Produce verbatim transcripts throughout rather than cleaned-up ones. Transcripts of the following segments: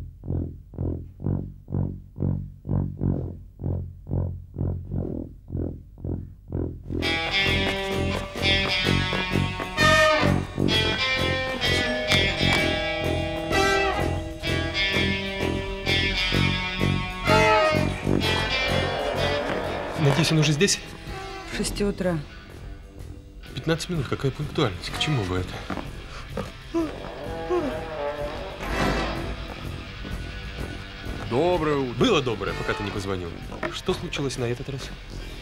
Надеюсь, он уже здесь? В шести утра. пятнадцать минут, какая пунктуальность? К чему бы это? Доброе утро. Было доброе, пока ты не позвонил. Что случилось на этот раз?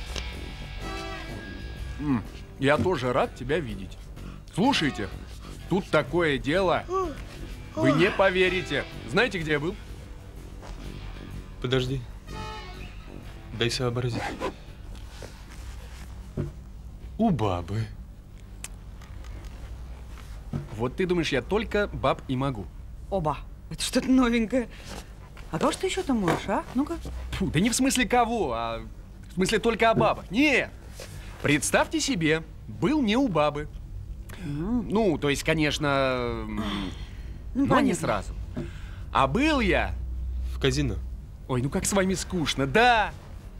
М, Я тоже рад тебя видеть. Слушайте, тут такое дело. Вы не поверите. Знаете, где я был? Подожди. Дай сообразить. У бабы. Вот ты думаешь, я только баб и могу. Оба. Это что-то новенькое. А кого ж ты еще там можешь, а? Ну-ка. Фу, да не в смысле кого, а в смысле только о бабах. Нет. Представьте себе, был не у бабы. Mm. Ну, то есть, конечно, ну, но не сразу. А был я... В казино. Ой, ну как с вами скучно, да?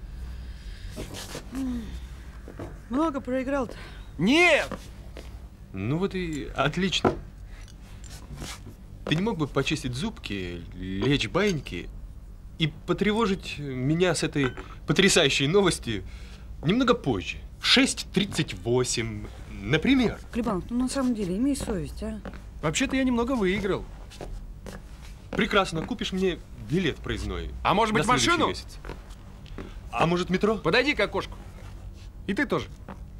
Много проиграл-то? Нет! Ну вот и отлично. Ты не мог бы почистить зубки, лечь баиньки и потревожить меня с этой потрясающей новостью немного позже? В шесть тридцать восемь, например. Клебанов, ну на самом деле, имей совесть, а? Вообще-то я немного выиграл. Прекрасно, купишь мне билет проездной. А может быть, машину? Месяц. А может, метро? Подойди к окошку. И ты тоже.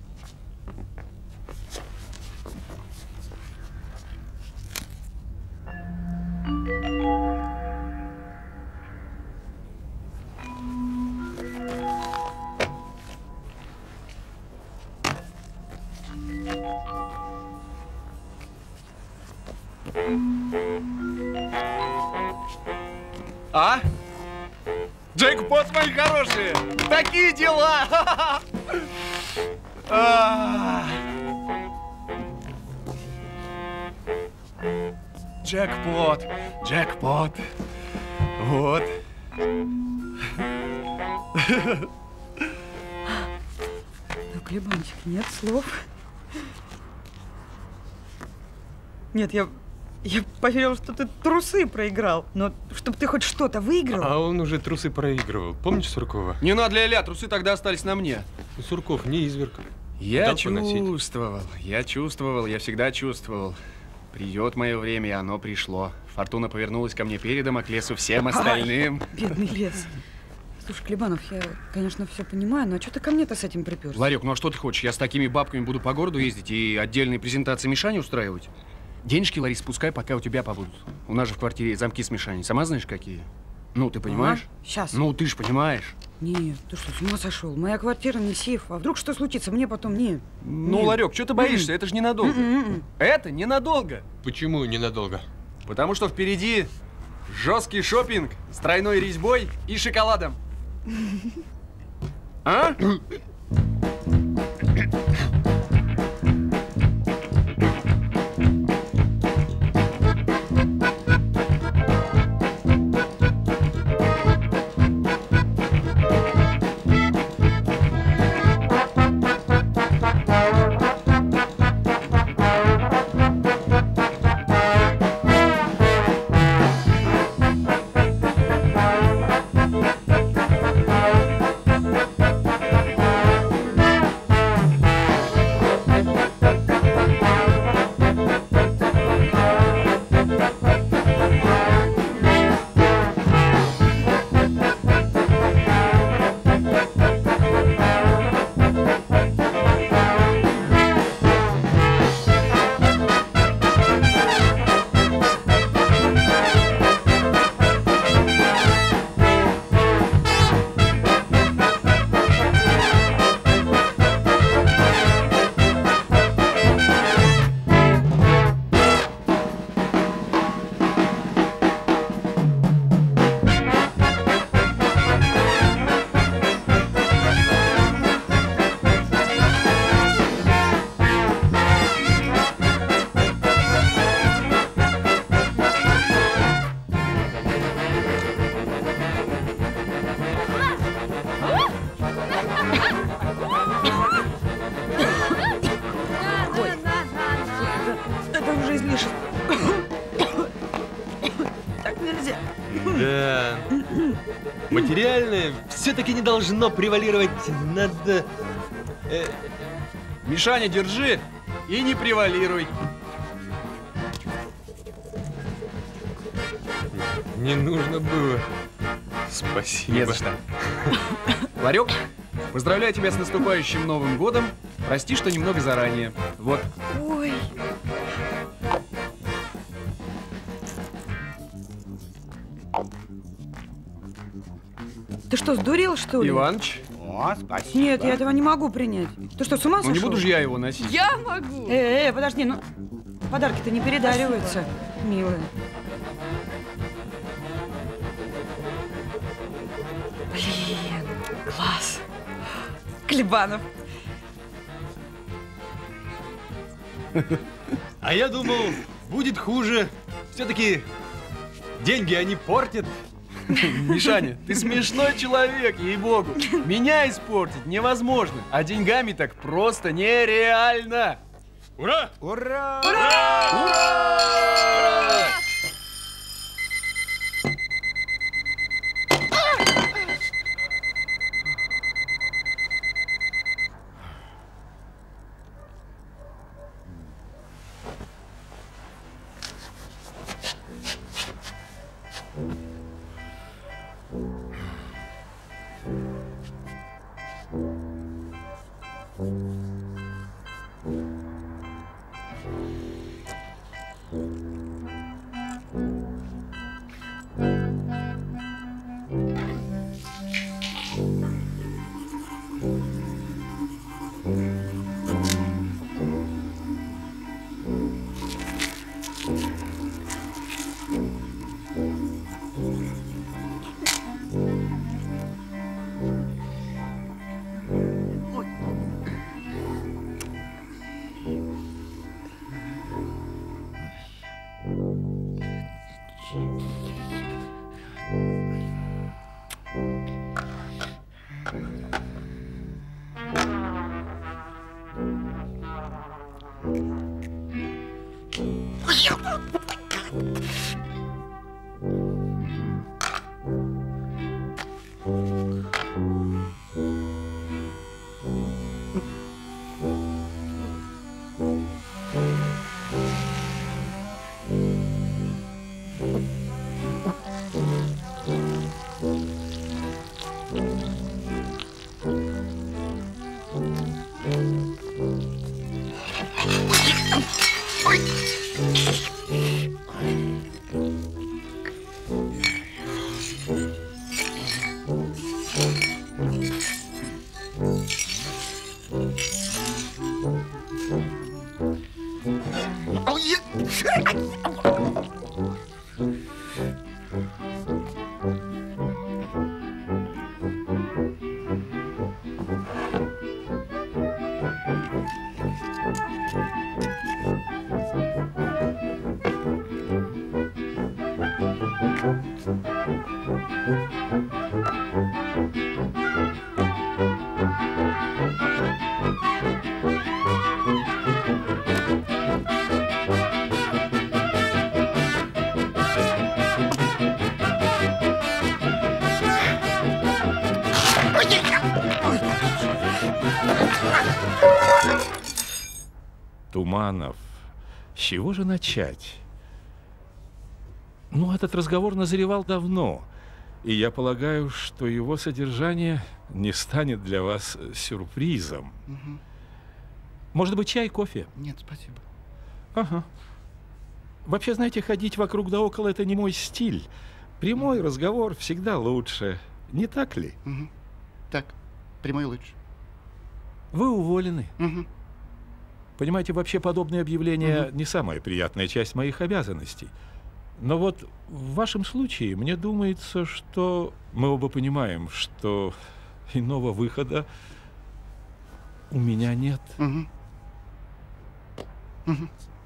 А? Джекпот, мои хорошие! Такие дела! Джекпот, джекпот. Вот. Ну, Клебанчик, нет слов. Нет, я... Я поверила, что ты трусы проиграл. Но чтобы ты хоть что-то выиграл. А он уже трусы проигрывал. Помнишь Суркова? Не надо, ля-ля, трусы тогда остались на мне. Сурков не изверг. Я Дал чувствовал, поносить. я чувствовал, я всегда чувствовал. Придет мое время, и оно пришло. Фортуна повернулась ко мне передом, а к лесу всем остальным. Ай, бедный лес. Слушай, Клебанов, я, конечно, все понимаю, но что ты ко мне-то с этим приперся? Ларек, ну а что ты хочешь? Я с такими бабками буду по городу ездить и отдельные презентации Мишани устраивать? Денежки, Ларис, пускай пока у тебя побудут. У нас же в квартире замки с Мишаней. Сама знаешь, какие? Ну, ты понимаешь? Ага, сейчас. Ну, ты ж понимаешь. Нет, ты что, с ума сошел? Моя квартира не сейф. А вдруг что случится? Мне потом не. Ну, не. Ларек, что ты боишься? Mm-mm. Это же ненадолго. Mm-mm. Это ненадолго. Почему ненадолго? Потому что впереди жесткий шопинг с тройной резьбой и шоколадом. А? Так нельзя. Да. Материальное все-таки не должно превалировать над... э, Мишаня, держи и не превалируй. Не нужно было. Спасибо. Не за что. Ларек, поздравляю тебя с наступающим Новым годом. Прости, что немного заранее. Вот. Ой. Ты что, сдурел, что ли? Иваныч. О, спасибо. Нет, я этого не могу принять. Ты что, с ума Ну сошел? не буду же я его носить. Я могу. Э, э, подожди, ну подарки-то не передариваются, милая. Блин, класс. Клебанов. А я думал, будет хуже. Все-таки деньги они портят. Мишаня, ты смешной человек, ей-богу. Меня испортить невозможно, а деньгами так просто нереально. Ура! Ура! Туманов, с чего же начать? Ну, этот разговор назревал давно, и я полагаю, что его содержание не станет для вас сюрпризом. Угу. Может быть, чай, кофе? Нет, спасибо. Ага. Вообще, знаете, ходить вокруг да около – это не мой стиль. Прямой разговор всегда лучше. Не так ли? Угу. Так, прямой лучше. Вы уволены. Угу. Понимаете, вообще подобные объявления Угу. не самая приятная часть моих обязанностей. Но вот в вашем случае мне думается, что мы оба понимаем, что иного выхода у меня нет. Угу. Угу.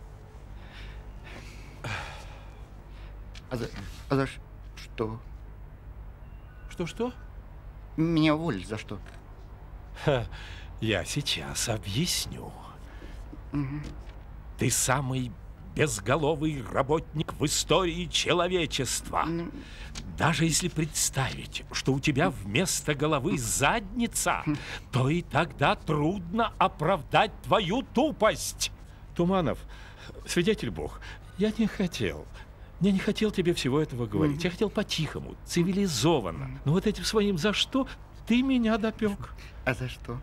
А за, а за ш- что? Что-что? Меня уволили за что? Ха, я сейчас объясню. Угу. Ты самый безголовый работник в истории человечества. Даже если представить, что у тебя вместо головы задница, то и тогда трудно оправдать твою тупость. Туманов, свидетель Бог, я не хотел. Я не хотел тебе всего этого говорить. Mm-hmm. Я хотел по-тихому, цивилизованно. Mm-hmm. Но вот этим своим «за что» ты меня допек. А за что?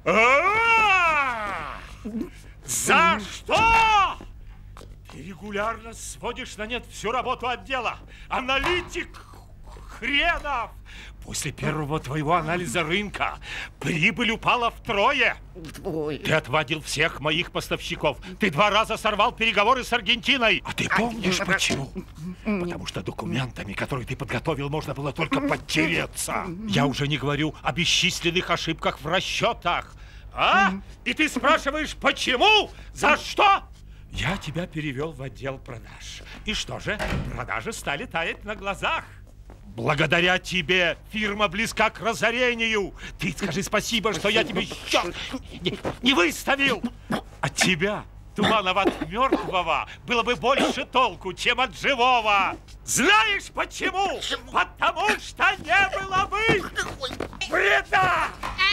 За что? Ты регулярно сводишь на нет всю работу отдела. Аналитик хренов! После первого твоего анализа рынка прибыль упала втрое. Ой. Ты отводил всех моих поставщиков. Ты два раза сорвал переговоры с Аргентиной. А ты помнишь почему? Потому что документами, которые ты подготовил, можно было только подтереться. Я уже не говорю о бесчисленных ошибках в расчетах. А? И ты спрашиваешь, почему? За что? Я тебя перевел в отдел продаж. И что же? Продажи стали таять на глазах. Благодаря тебе фирма близка к разорению. Ты скажи спасибо, что я тебе счет не, не выставил. От тебя, Туманова, от мертвого было бы больше толку, чем от живого. Знаешь почему? Потому что не было бы вреда!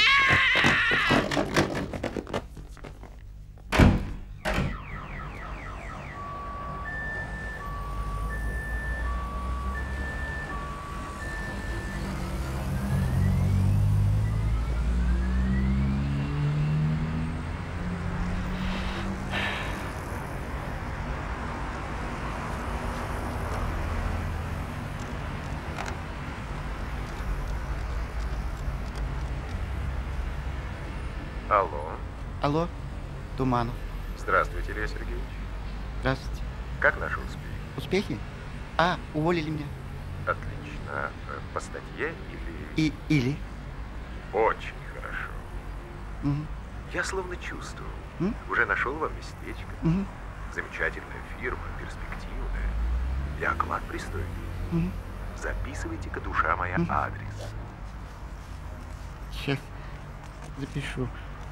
Алло. Алло, Туманов. Здравствуйте, Илья Сергеевич. Здравствуйте. Как наши успехи? Успехи? А, уволили меня. Отлично. По статье или... И, или? Очень хорошо. Угу. Я словно чувствую. М? Уже нашел вам местечко. Угу. Замечательная фирма, перспективная. И оклад пристойный. Угу. Записывайте-ка, душа моя, Угу. адрес. Сейчас запишу.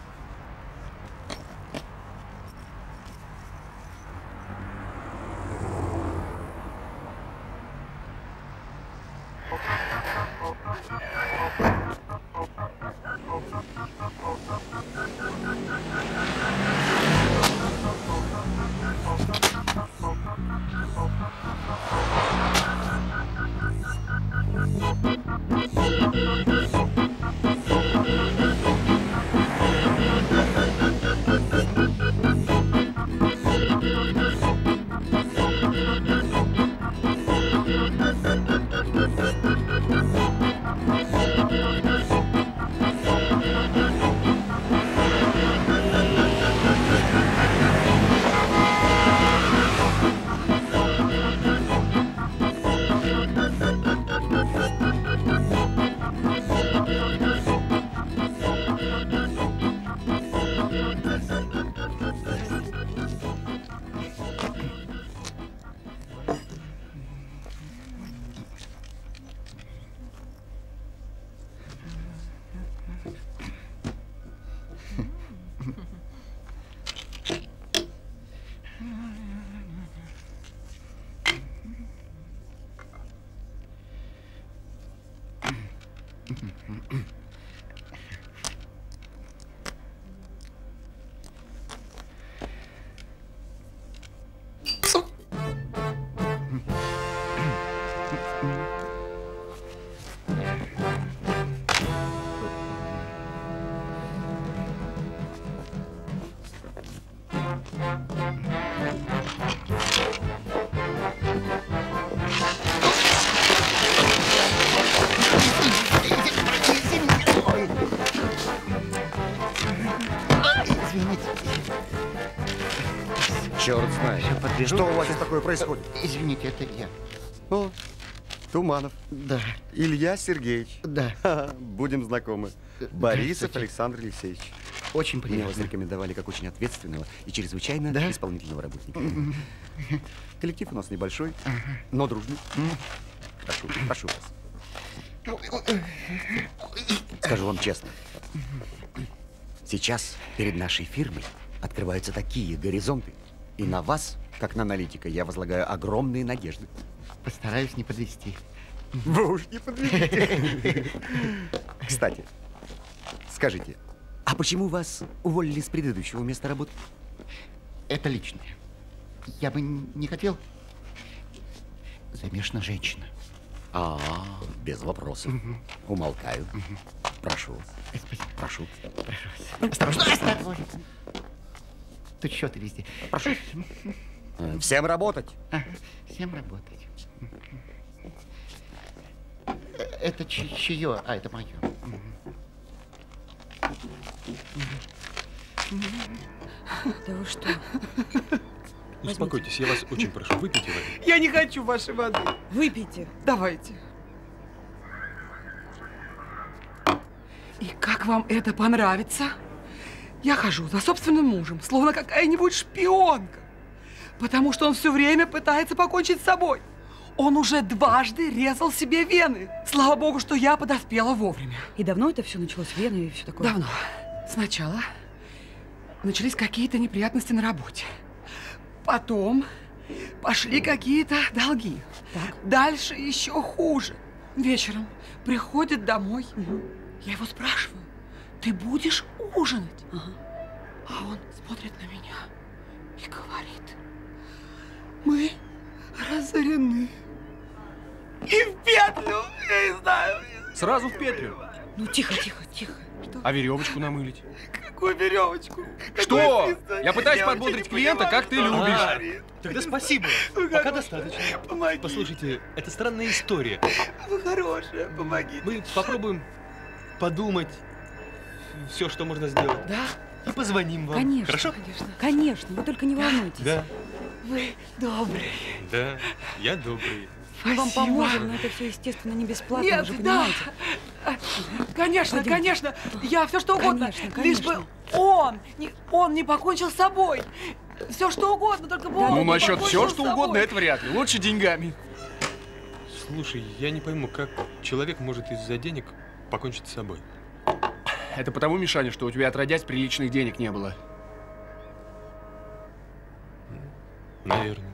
Черт знает. Что у вас здесь такое происходит? Извините, это я. О, Туманов. Да. Илья Сергеевич. Да. Ха-ха, будем знакомы. Борисов Здравствуйте. Александр Алексеевич. Очень Меня приятно. вас рекомендовали как очень ответственного и чрезвычайно Да? исполнительного работника. Коллектив у нас небольшой, но дружный. Прошу, прошу вас. Скажу вам честно. Сейчас перед нашей фирмой открываются такие горизонты, и на вас как на аналитика, я возлагаю огромные надежды. Постараюсь не подвести. Вы уж не подведите. Кстати, скажите, а почему вас уволили с предыдущего места работы? Это личное. Я бы не хотел. Замешана женщина. А, без вопросов. Умолкаю. Прошу вас. Спасибо. Прошу. Прошу вас. Осторожно, осторожно. Тут счеты везде. Прошу. Э, Всем работать. А, всем работать. Э, Это чи- чье? А, это мое. Да вы что? Успокойтесь, я вас очень прошу, выпейте воды. Я не хочу вашей воды. Выпейте. Давайте. И как вам это понравится? Я хожу за собственным мужем, словно какая-нибудь шпионка. Потому что он все время пытается покончить с собой. Он уже дважды резал себе вены. Слава богу, что я подоспела вовремя. И давно это все началось, вены и все такое? Давно. Сначала начались какие-то неприятности на работе. Потом пошли какие-то долги. Так. Дальше еще хуже. Вечером приходит домой. Угу. Я его спрашиваю, ты будешь ужинать? Ага. А он смотрит на меня и говорит, мы разорены. И в петлю, я не знаю. Сразу в петлю. Ну, тихо, тихо, тихо. А веревочку намылить? Какую веревочку? Что? Какое писание? Я пытаюсь Я подбодрить вообще не клиента, понимаю, как ты что он любишь. говорит. Тогда спасибо. Вы Пока хорошая. достаточно. Помоги. Послушайте, это странная история. Вы хорошая, помогите. Мы попробуем подумать все, что можно сделать. Да? И позвоним вам. Конечно. Хорошо? Конечно. Конечно, вы только не волнуйтесь. Да, Вы добрый. да. Я добрый. Мы вам Спасибо. поможем, но это все, естественно, не бесплатно, Нет, вы же да. понимаете. Конечно, Пойдемте. конечно. Я все что угодно. Конечно, Лишь бы конечно. он не, он не покончил с собой. Все что угодно, только бы он Ну, не насчет покончил все, с что собой. угодно, это вряд ли. Лучше деньгами. Слушай, я не пойму, как человек может из-за денег покончить с собой. Это потому, Мишаня, что у тебя отродясь приличных денег не было. Наверное.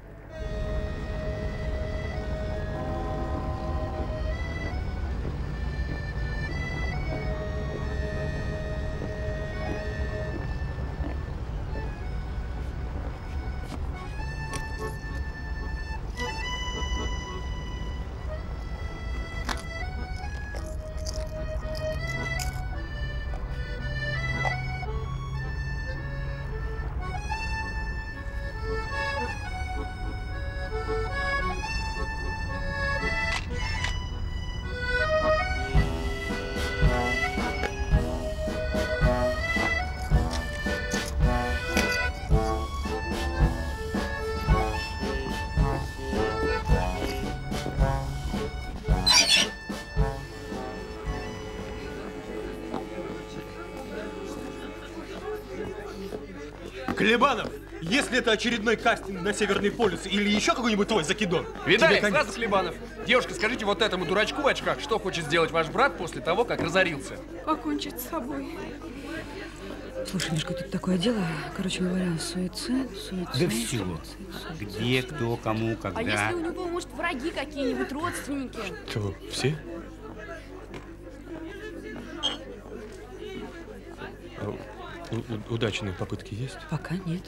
Клебанов, если это очередной кастинг на Северный полюс или еще какой-нибудь твой закидон. Видали, тебе конец. сразу Хлебанов. Девушка, скажите вот этому дурачку в очках, что хочет сделать ваш брат после того, как разорился? Покончить с собой. Слушай, Мишка, тут такое дело, короче говоря, суицид, суицид, Да все. суицид, суицид. Где, кто, кому, когда. А если у него, может, враги какие-нибудь, родственники? Что, все? А у- у- удачные попытки есть? Пока нет.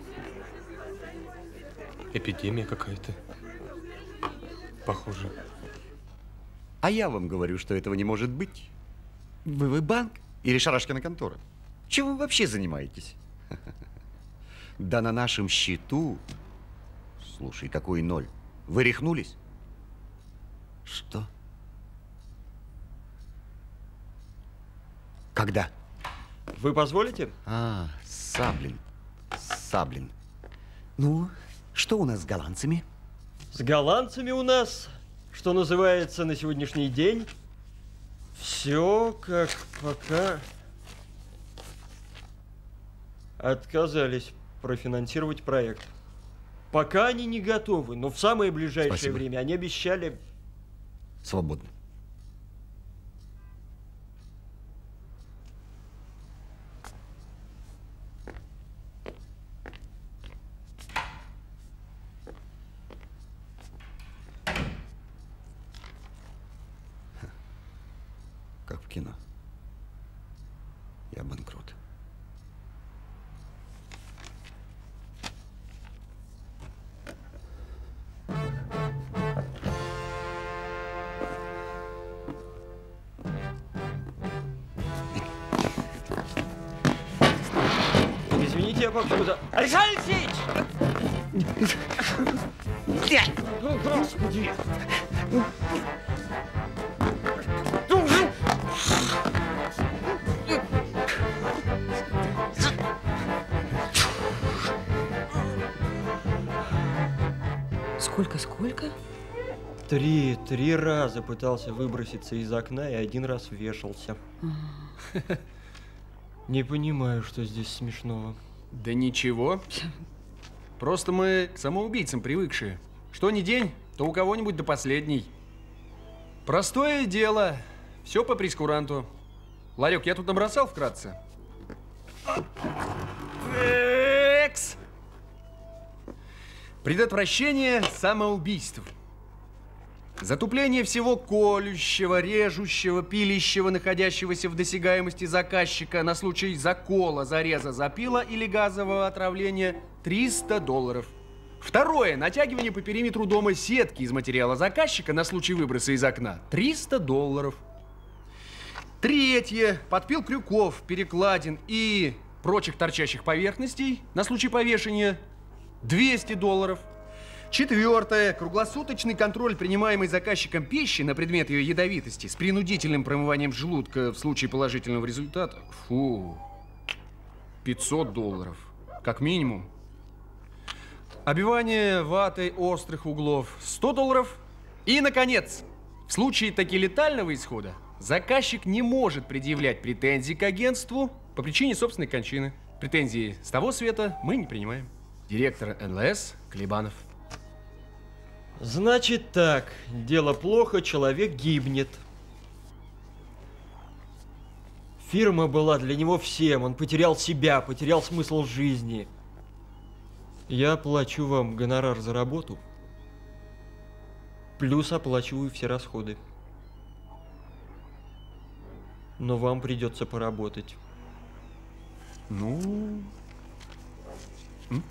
Эпидемия какая-то. Похоже. А я вам говорю, что этого не может быть. Вы, вы банк или шарашкина контора? Чем вы вообще занимаетесь? Да на нашем счету... Слушай, какой ноль? Вы рехнулись? Что? Когда? Вы позволите? А, Саблин. Саблин. Ну, что у нас с голландцами? С голландцами у нас, что называется, на сегодняшний день все как пока отказались профинансировать проект. Пока они не готовы, но в самое ближайшее Спасибо. время они обещали... Свободно. кино. Я банкрот. Извините, я бабушку за... Александр Алексеевич! О, Господи! Сколько, сколько? Три, три раза пытался выброситься из окна и один раз вешался. Не понимаю, что здесь смешного. Да ничего. Просто мы к самоубийцам привыкшие. Что ни день, то у кого-нибудь до последней. Простое дело. Все по прескуранту. Ларек, я тут набросал вкратце. Экс. Предотвращение самоубийств. Затупление всего колющего, режущего, пилящего, находящегося в досягаемости заказчика на случай закола, зареза, запила или газового отравления триста долларов. Второе. Натягивание по периметру дома сетки из материала заказчика на случай выброса из окна триста долларов. Третье. Подпил крюков, перекладин и прочих торчащих поверхностей на случай повешения двести долларов. Четвертое. Круглосуточный контроль принимаемой заказчиком пищи на предмет ее ядовитости с принудительным промыванием желудка в случае положительного результата. Фу. пятьсот долларов. Как минимум. Обивание ватой острых углов. сто долларов. И, наконец, в случае таки летального исхода заказчик не может предъявлять претензий к агентству по причине собственной кончины. Претензии с того света мы не принимаем. Директор эн эл эс Колебанов. Значит так, дело плохо, человек гибнет. Фирма была для него всем, он потерял себя, потерял смысл жизни. Я плачу вам гонорар за работу, плюс оплачиваю все расходы. Но вам придется поработать. Ну... М?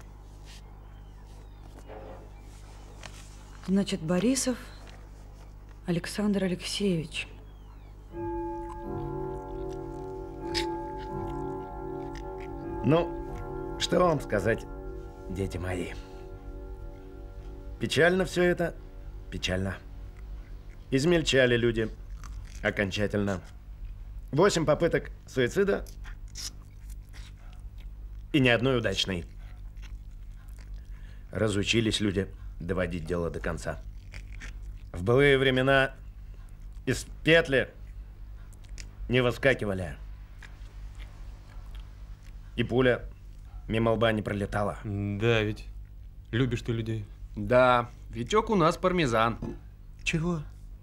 Значит, Борисов Александр Алексеевич. Ну, что вам сказать, дети мои? Печально все это? Печально. Измельчали люди. Окончательно. Восемь попыток суицида и ни одной удачной. Разучились люди доводить дело до конца. В былые времена из петли не выскакивали. И пуля мимо лба не пролетала. Да, ведь любишь ты людей. Да, Витек у нас пармезан. Чего?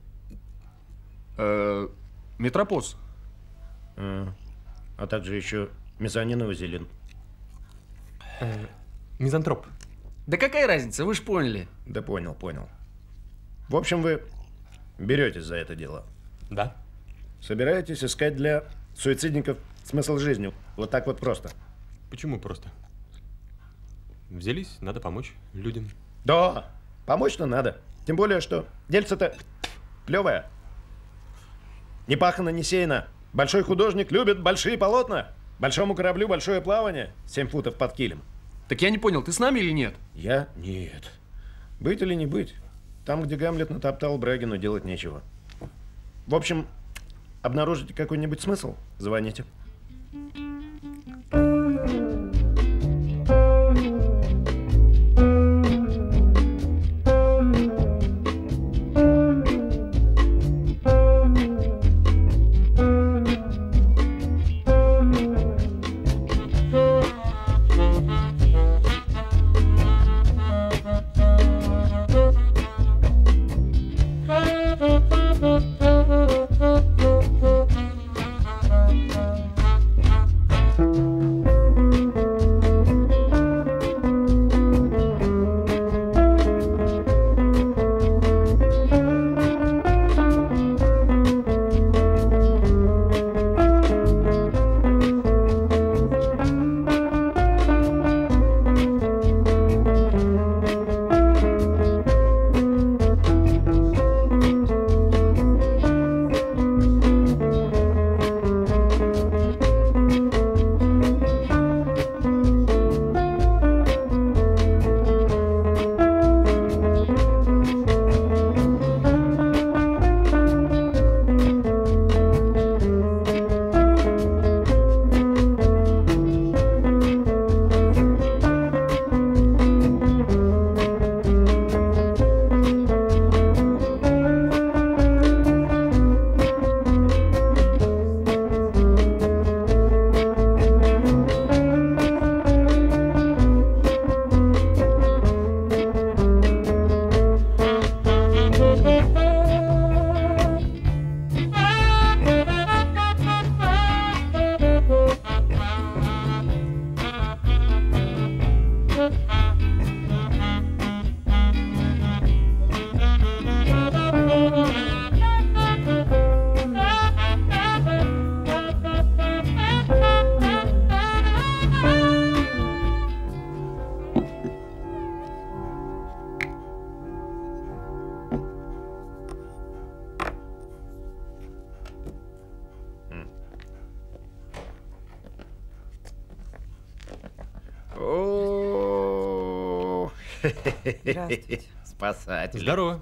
Э, метропоз. А, а также еще мезонин и вазелин. Э, мизантроп. Да какая разница, вы ж поняли. Да понял, понял. В общем, вы беретесь за это дело. Да. Собираетесь искать для суицидников смысл жизни. Вот так вот просто. Почему просто? Взялись, надо помочь людям. Да, помочь-то надо. Тем более, что дельце-то клевое. Не пахано, не сеяно. Большой художник любит большие полотна. Большому кораблю большое плавание. Семь футов под килем. Так я не понял, ты с нами или нет? Я? Нет. Быть или не быть? Там, где Гамлет натоптал Брагину, делать нечего. В общем, обнаружите какой-нибудь смысл? Звоните. Здравствуйте. Спасатель. Здорово.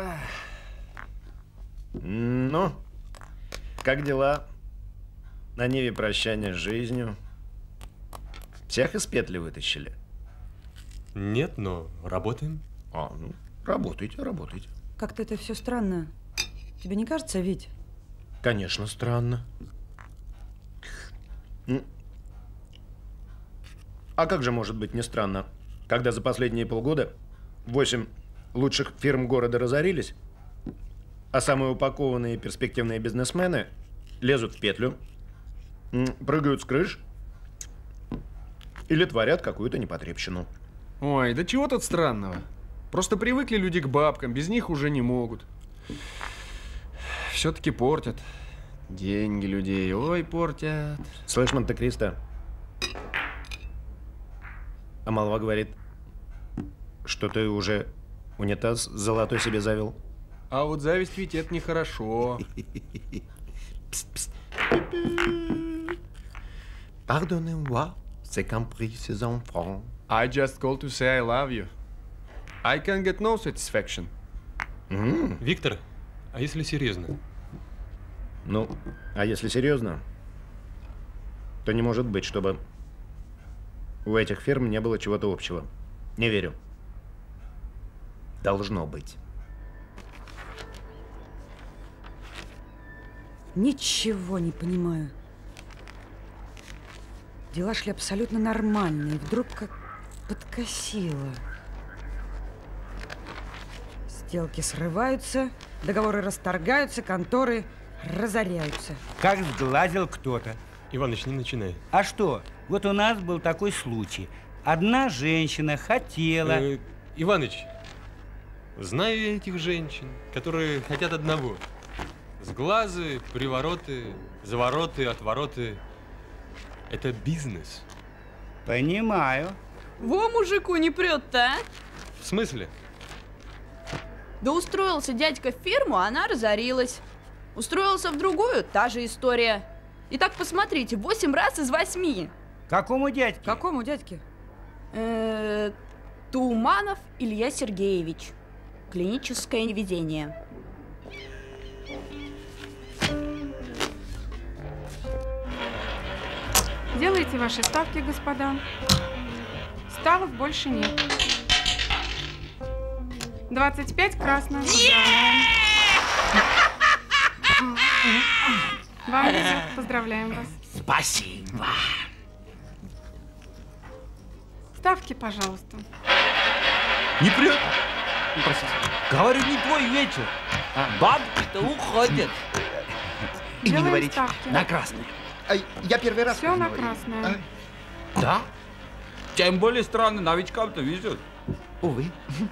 Ну, как дела? На ниве прощания с жизнью. Всех из петли вытащили? Нет, но работаем. А, ну, работайте, работайте. Как-то это все странно. Тебе не кажется, Вить? Конечно, странно. А как же может быть не странно, когда за последние полгода восемь лучших фирм города разорились, а самые упакованные и перспективные бизнесмены лезут в петлю, прыгают с крыш или творят какую-то непотребщину. Ой, да чего тут странного? Просто привыкли люди к бабкам, без них уже не могут. Все-таки портят. Деньги людей, ой, портят. Слышь, Монте-Кристо, а молва говорит, что ты уже унитаз золотой себе завел. А вот зависть ведь это нехорошо. Pardonnez-moi, c'est compris, ces enfants. I just called to say I love you. I can get no satisfaction. Mm. Виктор, а если серьезно? Ну, а если серьезно, то не может быть, чтобы у этих фирм не было чего-то общего. Не верю. Должно быть. Ничего не понимаю. Дела шли абсолютно нормально, и вдруг как подкосило. Сделки срываются, договоры расторгаются, конторы разоряются. Как сглазил кто-то. Иваныч, не начинай. А что? Вот у нас был такой случай. Одна женщина хотела... Э, Иваныч, знаю я этих женщин, которые хотят одного. Сглазы, привороты, завороты, отвороты. Это бизнес. Понимаю. Во мужику не прет-то, а? В смысле? Да устроился дядька в фирму, а она разорилась. Устроился в другую, та же история. И так посмотрите, восемь раз из восьми. Какому дядьке? Какому дядьке? Э-э, Туманов Илья Сергеевич. Клиническое невезение. Делайте ваши ставки, господа. Ставок больше нет. двадцать пять красных. Вам везет. Поздравляем вас. Спасибо. Ставки, пожалуйста. Не прет? Простите. Говорю, не твой вечер. Бабки-то уходят. И не Делаем говорить ставки. на красный. А, я первый раз. Все на говорю. красное. Да? Тем более странно, новичкам-то везет. Увы.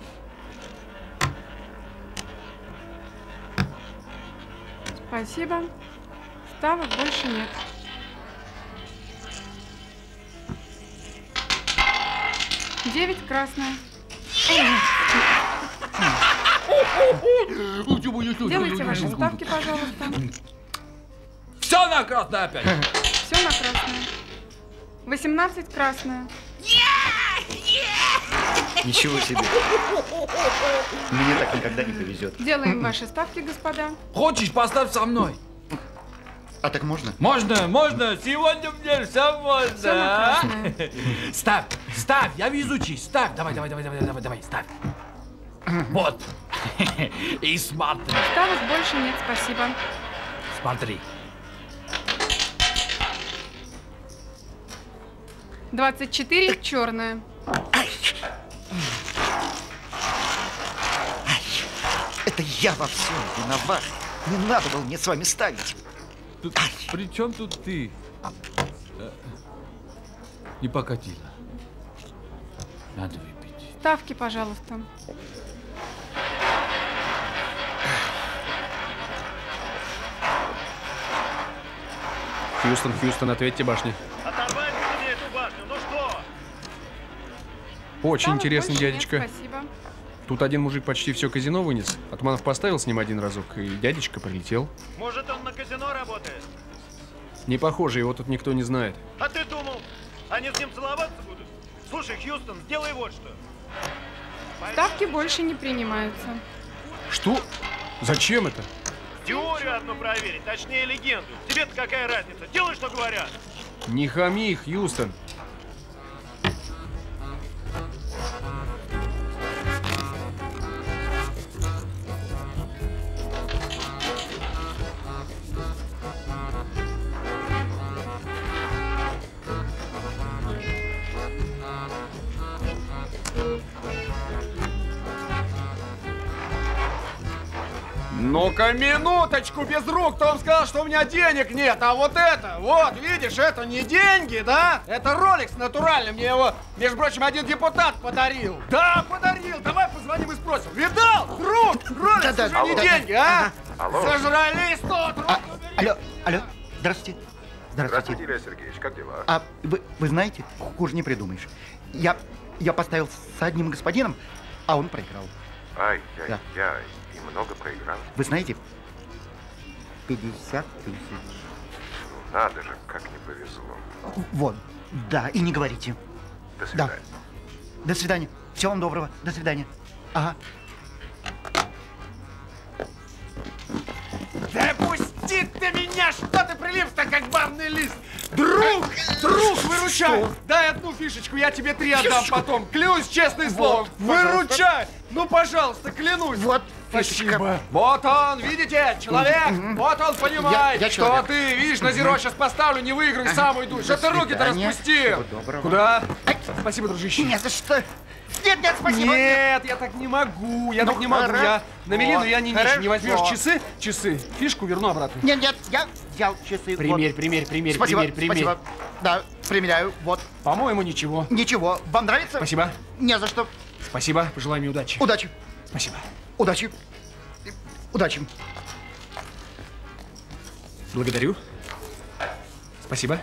Спасибо. Ставок больше нет. Девять красная. Делайте ваши ставки, пожалуйста. Все на красное опять. Все на красное. Восемнадцать красная. Ничего себе. Мне так никогда не повезет. Делаем ваши ставки, господа. Хочешь, поставь со мной. А так можно? Можно, можно. Сегодня мне все можно. Все на красное. Ставь, ставь, я везучий. Ставь, давай, давай, давай, давай, давай, давай, ставь. Вот. И смотри. Ставок больше нет, спасибо. Смотри. двадцать четыре черная. Это я во всем виноват. Не надо было мне с вами ставить. Тут, при чем тут ты? Не покатило. Надо выпить. Ставки, пожалуйста. Хьюстон, Хьюстон, ответьте, башня. Оторвали мне эту башню, ну что? Очень Ставок интересный больше нет, дядечка. спасибо. Тут один мужик почти все казино вынес. Атманов поставил с ним один разок, и дядечка прилетел. Может, он на казино работает? Не похоже, его тут никто не знает. А ты думал, они с ним целоваться будут? Слушай, Хьюстон, сделай вот что. Ставки больше не принимаются. Что? Зачем это? Теорию одну проверить, точнее легенду. Тебе-то какая разница? Делай, что говорят. Не хами, Хьюстон. Ну-ка, минуточку, без рук, кто вам сказал, что у меня денег нет, а вот это, вот, видишь, это не деньги, да? Это Rolex натуральный, мне его, между прочим, один депутат подарил. Да, подарил, давай позвоним и спросим. Видал, друг, Rolex Да, да, уже да, не да, деньги, да. а? Алло. Сожрали сто, друг, А, алло, алло, здравствуйте. Здравствуйте. Здравствуйте, Илья Сергеевич, как дела? А вы, вы знаете, хуже не придумаешь. Я, я поставил с одним господином, а он проиграл. Ай-яй-яй, и много проиграл. Вы знаете, пятьдесят тысяч. Ну, надо же, как не повезло. Вот, да, и не говорите. До свидания. Да. До свидания. Всего вам доброго. До свидания. Ага. Да пусти ты меня, что ты прилип-то, как банный лист? Друг, друг, выручай! Дай одну фишечку, я тебе три отдам потом. Клянусь, честное слово. Выручай! Ну, пожалуйста, клянусь. Вот, спасибо. Вот он, видите, человек, вот он понимает, Я- я что человек. ты, видишь, на зеро сейчас поставлю, не выиграю, сам уйду. Что ты руки-то свидания. распустил? Всего доброго. Куда? Спасибо, дружище. Не за что. Нет, нет, спасибо. Нет, я так не могу, я Ну, так не могу. Я на Мелину я не нищий. Не хорошо. возьмешь часы, часы, фишку верну обратно. Нет, нет, я взял часы. Примерь, вот. примерь, примерь, Спасибо, примерь, примерь. спасибо. Да, примеряю, вот. По-моему, ничего. Ничего. Вам нравится? Спасибо. Не за что. Спасибо, пожелай мне удачи. Удачи. Спасибо. Удачи. Удачи. Благодарю. Спасибо.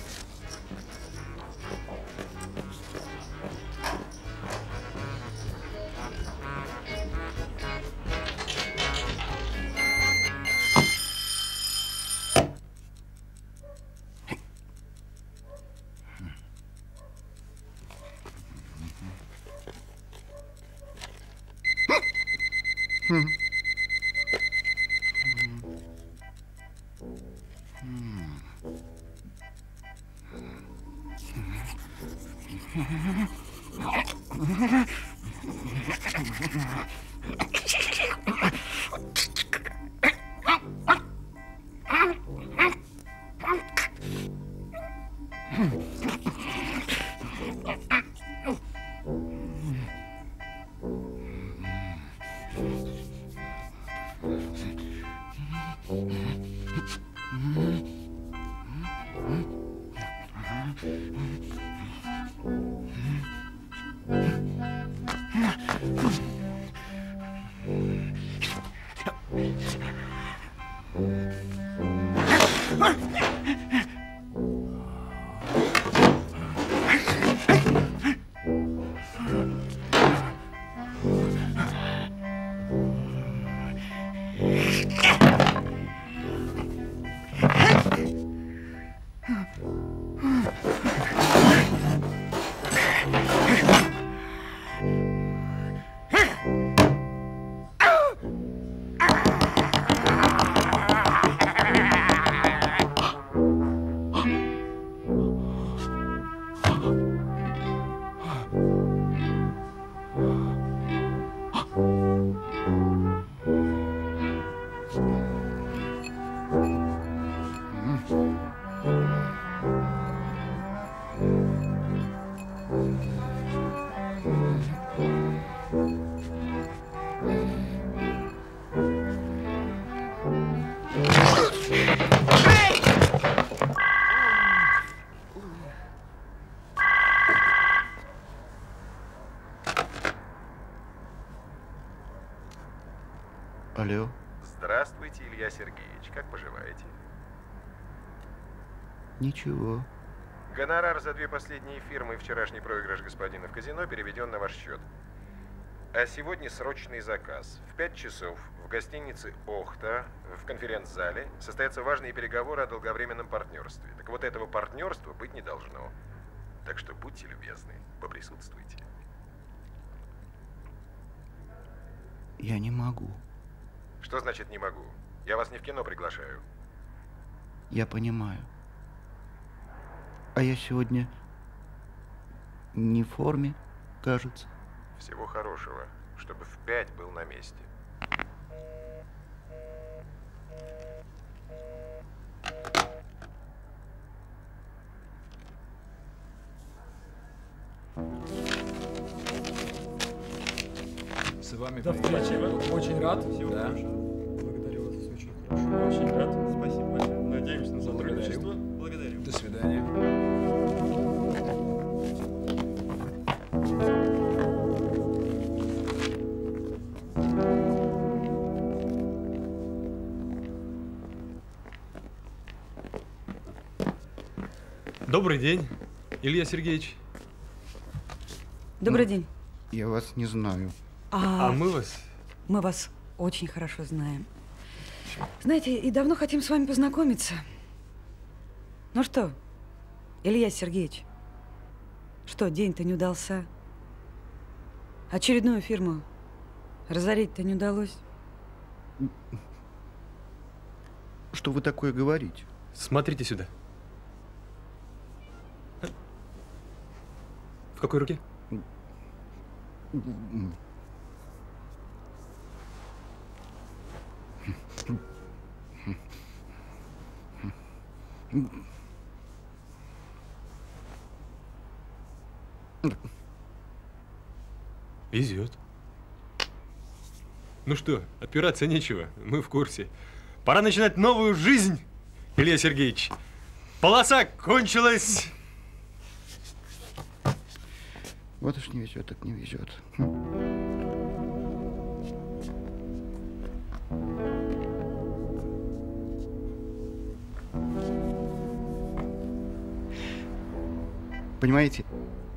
Алло. Здравствуйте, Илья Сергеевич. Как поживаете? Ничего. Гонорар за две последние фирмы и вчерашний проигрыш господина в казино переведен на ваш счет. А сегодня срочный заказ. В пять часов в гостинице «Охта» в конференц-зале состоятся важные переговоры о долговременном партнерстве. Так вот, этого партнерства быть не должно. Так что будьте любезны, поприсутствуйте. Я не могу. Что значит не могу? Я вас не в кино приглашаю. Я понимаю. А я сегодня не в форме, кажется. Всего хорошего, чтобы в пять был на месте. С вами До встречи. Очень рад. Всего Да. хорошего. Благодарю вас. Очень хорошо. Очень рад. Спасибо большое. Надеемся на сотрудничество. Благодарю. До свидания. Добрый день, Илья Сергеевич. Добрый день. Я вас не знаю. А мы вас... Мы вас очень хорошо знаем. Знаете, и давно хотим с вами познакомиться. Ну что, Илья Сергеевич, что, день-то не удался? Очередную фирму разорить-то не удалось? Что вы такое говорите? Смотрите сюда. В какой руке? Везет. Ну что, отпираться нечего, мы в курсе. Пора начинать новую жизнь, Илья Сергеевич. Полоса кончилась. Вот уж не везет, так не везет. Понимаете,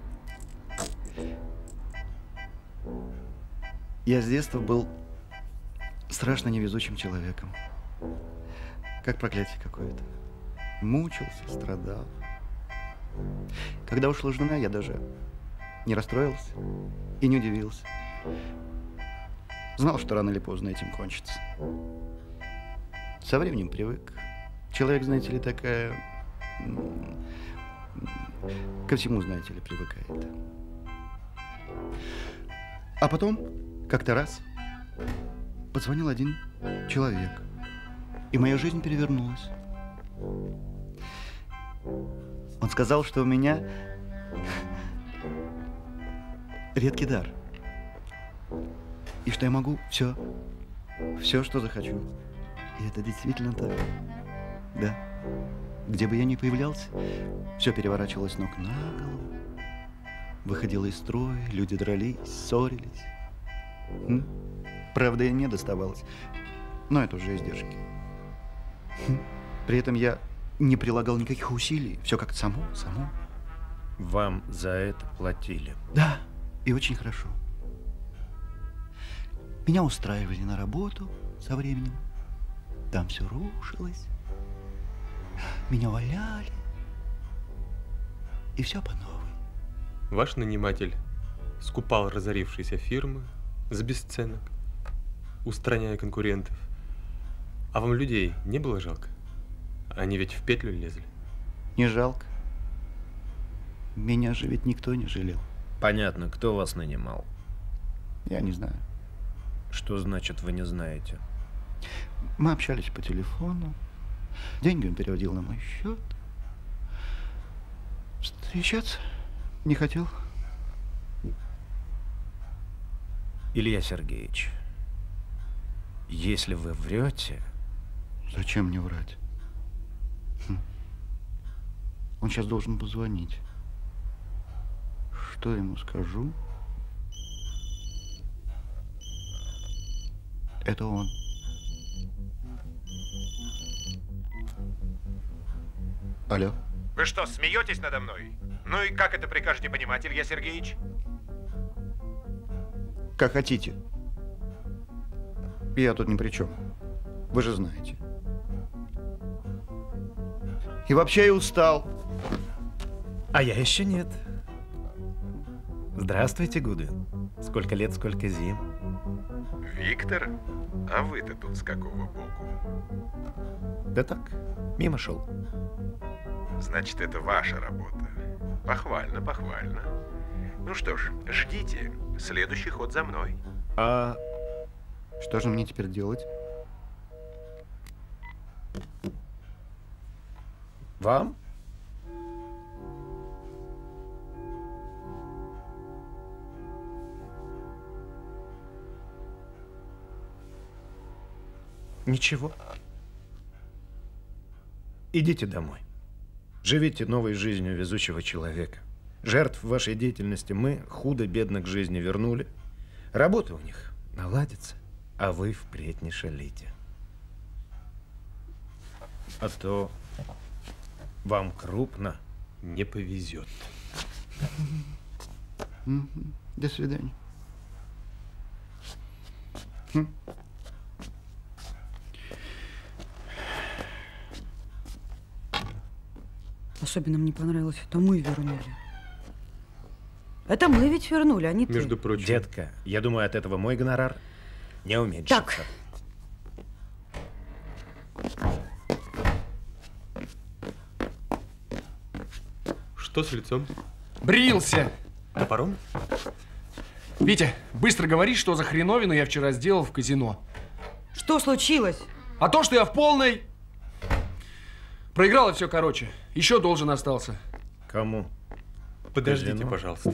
я с детства был страшно невезучим человеком. Как проклятие какое-то. Мучился, страдал. Когда ушла жена, я даже не расстроился и не удивился. Знал, что рано или поздно этим кончится. Со временем привык. Человек, знаете ли, такая... Ко всему, знаете ли, привыкает. А потом, как-то раз, позвонил один человек, и моя жизнь перевернулась. Он сказал, что у меня редкий дар, и что я могу все, все, что захочу. И это действительно так. Да. Где бы я ни появлялся, все переворачивалось с ног на голову. Выходило из строя, люди дрались, ссорились. М? Правда, и мне доставалось, но это уже издержки. М? При этом я не прилагал никаких усилий, все как-то само, само. Вам за это платили? Да, и очень хорошо. Меня устраивали на работу со временем. Там все рушилось. Меня валяли. И все по новой. Ваш наниматель скупал разорившиеся фирмы за бесценок, устраняя конкурентов. А вам людей не было жалко? Они ведь в петлю лезли. Не жалко. Меня же ведь никто не жалел. Понятно, кто вас нанимал? Я не знаю. Что значит, вы не знаете? Мы общались по телефону. Деньги он переводил на мой счет. Встречаться не хотел. Илья Сергеевич, если вы врете... Зачем мне врать? Хм. Он сейчас должен позвонить. Что ему скажу? Это он. Алло. Вы что, смеетесь надо мной? Ну и как это прикажете понимать, Илья Сергеевич? Как хотите. Я тут ни при чем. Вы же знаете. И вообще я устал. А я еще нет. Здравствуйте, Гудвин. Сколько лет, сколько зим. Виктор, а вы-то тут с какого боку? Да так, мимо шел. Значит, это ваша работа. Похвально, похвально. Ну что ж, ждите. Следующий ход за мной. А что же мне теперь делать? Вам? Ничего. Идите домой. Живите новой жизнью везучего человека. Жертв вашей деятельности мы худо-бедно к жизни вернули. Работа у них наладится, а вы впредь не шалите. А то вам крупно не повезет. До свидания. Особенно мне понравилось, это мы вернули. Это мы ведь вернули, а не ты. Между прочим. Детка, я думаю, от этого мой гонорар не уменьшится. Так. Что с лицом? Брился. Топором? Витя, быстро говори, что за хреновину я вчера сделал в казино. Что случилось? А то, что я в полной... Проиграл и все, короче. Еще должен остался. Кому? Подождите, Казино? пожалуйста.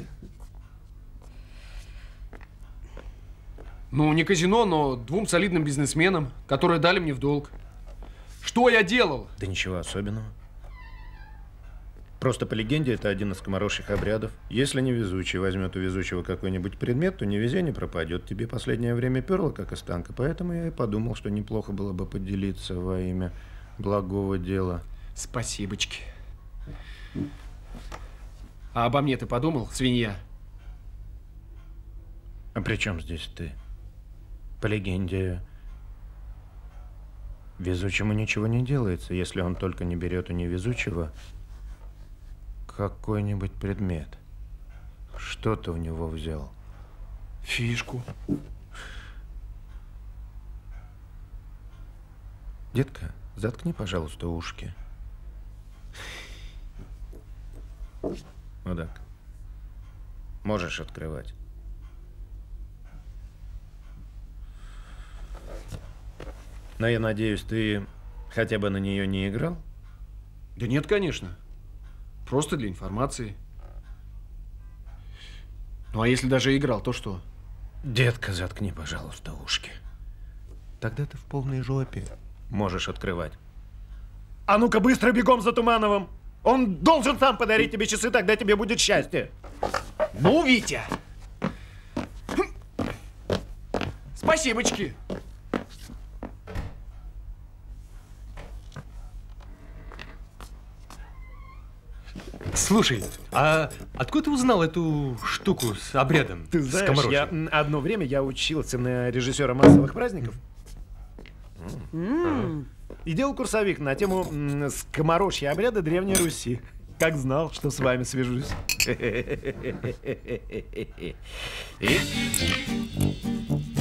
Ну, не казино, но двум солидным бизнесменам, которые дали мне в долг. Что я делал? Да ничего особенного. Просто по легенде это один из скоморожьих обрядов. Если невезучий возьмет у везучего какой-нибудь предмет, то невезение пропадет. Тебе последнее время перло, как из танка. Поэтому я и подумал, что неплохо было бы поделиться во имя благого дела. Спасибочки. А обо мне ты подумал, свинья? А при чем здесь ты? По легенде, везучему ничего не делается, если он только не берет у невезучего какой-нибудь предмет. Что ты у него взял? Фишку. Детка, заткни, пожалуйста, ушки. Вот так. Можешь открывать. Но я надеюсь, ты хотя бы на нее не играл? Да нет, конечно. Просто для информации. Ну, а если даже играл, то что? Детка, заткни, пожалуйста, ушки. Тогда ты в полной жопе. Можешь открывать. А ну-ка быстро бегом за Тумановым! Он должен сам подарить тебе часы, тогда тебе будет счастье. Ну, Витя! Спасибочки! Слушай, а откуда ты узнал эту штуку с обрядом? Ты знаешь, я одно время я учился на режиссера массовых праздников. М. И делал курсовик на тему м, скоморожья обряда Древней Руси. Как знал, что с вами свяжусь. И...